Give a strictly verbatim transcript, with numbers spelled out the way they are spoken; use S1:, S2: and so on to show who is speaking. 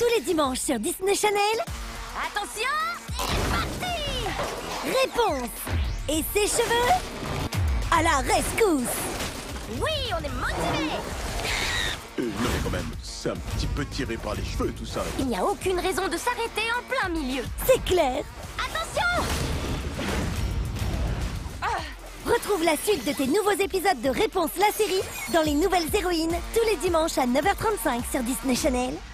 S1: tous les dimanches sur Disney Channel.
S2: Attention, c'est parti!
S1: Réponse. Et ses cheveux à la rescousse.
S2: Oui, on est motivés.
S3: Euh, non mais quand même, c'est un petit peu tiré par les cheveux tout ça.
S2: Il n'y a aucune raison de s'arrêter en plein milieu.
S1: C'est clair.
S2: Attention!
S1: Retrouve la suite de tes nouveaux épisodes de Réponse la série dans les nouvelles héroïnes tous les dimanches à neuf heures trente-cinq sur Disney Channel.